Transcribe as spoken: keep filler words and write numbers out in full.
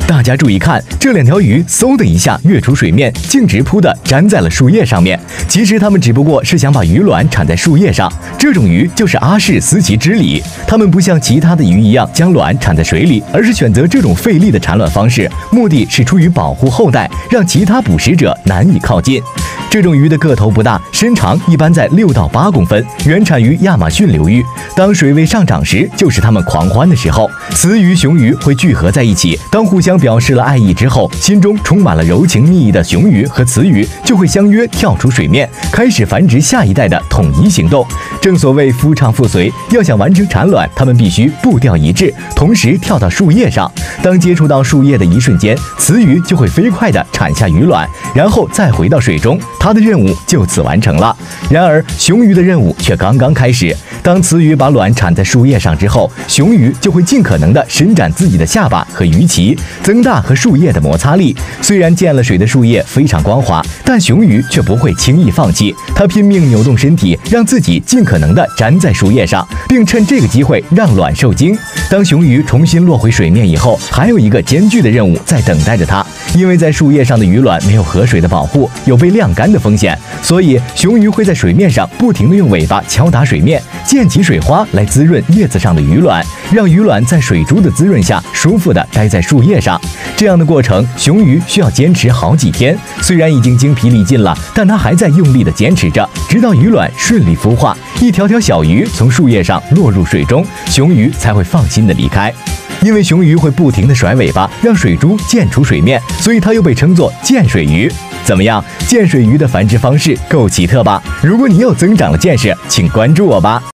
大家注意看，这两条鱼嗖的一下跃出水面，径直扑的粘在了树叶上面。其实它们只不过是想把鱼卵产在树叶上。这种鱼就是阿氏斯奇之鲤，它们不像其他的鱼一样将卵产在水里，而是选择这种费力的产卵方式，目的是出于保护后代，让其他捕食者难以靠近。这种鱼的个头不大，身长一般在六到八公分，原产于亚马逊流域。当水位上涨时，就是它们狂欢的时候。雌鱼、雄鱼会聚合在一起，当互相表示了爱意之后，心中充满了柔情蜜意的雄鱼和雌鱼就会相约跳出水面，开始繁殖下一代的统一行动。正所谓夫唱妇随，要想完成产卵，它们必须步调一致，同时跳到树叶上。当接触到树叶的一瞬间，雌鱼就会飞快地产下鱼卵，然后再回到水中，它的任务就此完成了。然而，雄鱼的任务却刚刚开始。当雌鱼把卵产在树叶上之后，雄鱼就会尽可能地伸展自己的下巴和鱼鳍，增大和树叶的摩擦力。虽然溅了水的树叶非常光滑，但雄鱼却不会轻易放弃，它拼命扭动身体，让自己尽可能地粘在树叶上，并趁这个机会让卵受精。当雄鱼重新落回水面以后，还有一个艰巨的任务在等待着它。因为在树叶上的鱼卵没有河水的保护，有被晾干的风险，所以雄鱼会在水面上不停地用尾巴敲打水面，溅起水花来滋润叶子上的鱼卵，让鱼卵在水珠的滋润下舒服地待在树叶上。这样的过程，雄鱼需要坚持好几天。虽然已经精疲力尽了，但它还在用力地坚持着，直到鱼卵顺利孵化，一条条小鱼从树叶上落入水中，雄鱼才会放心地离开。因为雄鱼会不停地甩尾巴，让水珠溅出水面，所以它又被称作溅水鱼。怎么样，溅水鱼的繁殖方式够奇特吧？如果你又增长了见识，请关注我吧。